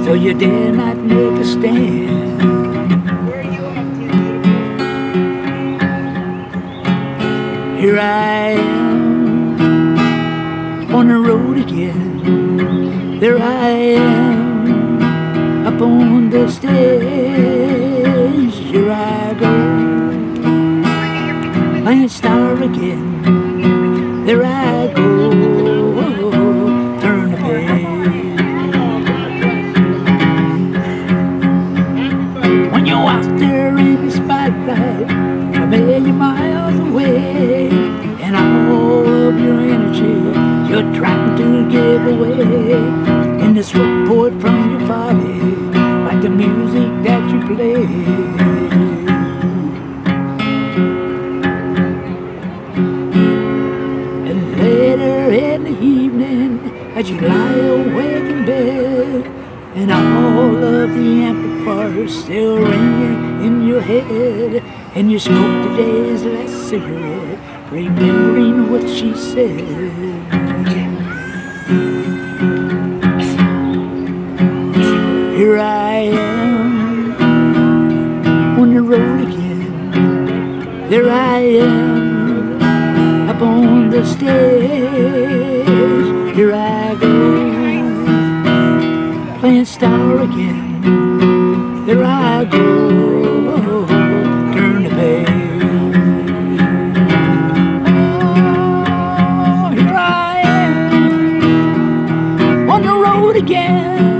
so you dare not make a stand. Where are you off to? Here I am on the road again. There I am up on the stage. Here I go, playing star again. There I go, turn the page. When you're out there in the spotlight, a million miles away, and all of your energy you're trying to give away, and this report from your body, like the music that you play. And later in the evening, as you lie awake in bed, and all of the amplifiers still ringing in your head, and you smoke today's last cigarette, remembering what she said. Here I am on the road again. There I am up on the stage. Here I go, playing star again. There I go, turn the page. Oh, here I am on the road again.